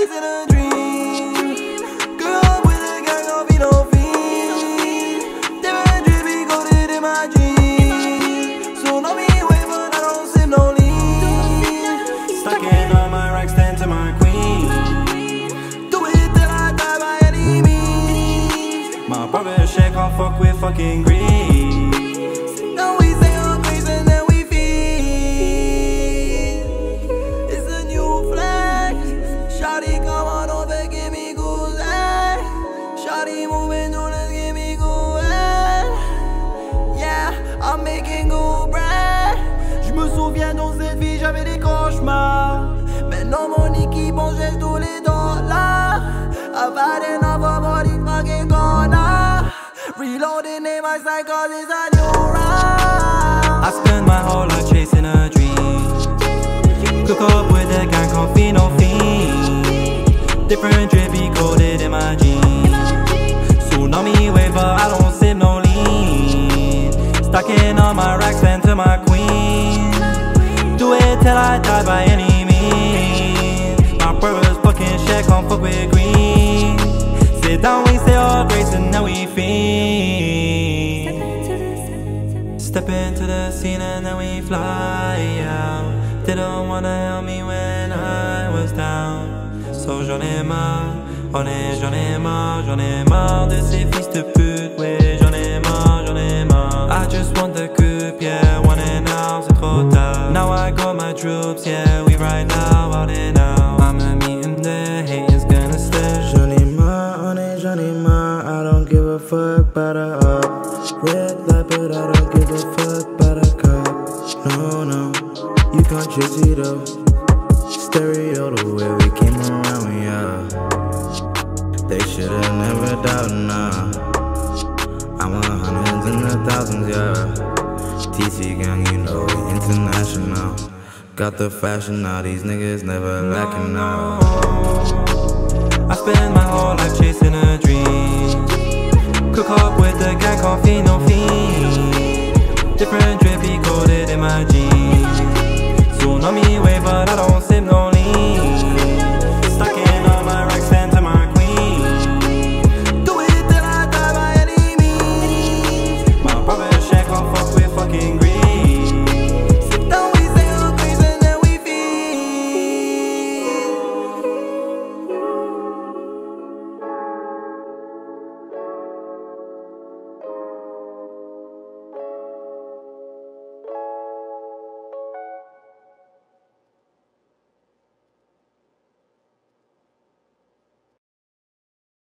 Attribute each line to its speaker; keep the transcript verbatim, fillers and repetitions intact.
Speaker 1: chasing a dream. Grew up with a gang of no fiend. Different drippy coated in my jeans. So know me way, but I don't sip no lean. Stuck in all my racks, stand to my queen. Do it till I die by any means. My brother shit can't fuck with fucking greed. Now we say our grace and then we feed. It's a new flag. Shawty come on over, give me good leg. Shawty moving, do this, give me good head. Yeah, I'm making good bread. Je me souviens dans cette vie, j'avais des cauchemars. Maintenant mon équipe, on geste tous les dollars. I've had enough of all these fucking corners. Reloading in my side cause it's a new round. I spend my whole life chasing a dream. Cook up with a gang, can't feed no fiend. Different drippy coated in my jeans. Tsunami wave but I don't sip no lean. Stuck in all my racks, stand to my queen. Do it till I die by any means. My brother's fucking shit, can't fuck with green. Sit down, we say our grace and now we fiend. Step into the scene and then we fly out. Didn't wanna help me when I was down. So j'en ai marre, on est j'en ai marre, j'en ai marre de ces fils de pute. Ouais, j'en ai marre, j'en ai marre. I just want the coupe, yeah, one and out, c'est trop tard. Now I got my troops, yeah, we right now, out and out. I'm a meeting the haters gonna stare.
Speaker 2: J'en ai marre, on est j'en ai marre. I don't give a fuck about a up. Red light, but I don't give a fuck about a cup. No, no, you can't just see though. Stereo the way we came around, yeah. They should've never doubted, nah. I'm a hundreds and a thousands, yeah. T C gang, you know we international. Got the fashion now, these niggas never lacking now.
Speaker 1: I spend my whole life chasing a dream. Cook up with the gang, can't feed no fiend. Different drippy coated in my jeans. Tsunami wave but I don't sip no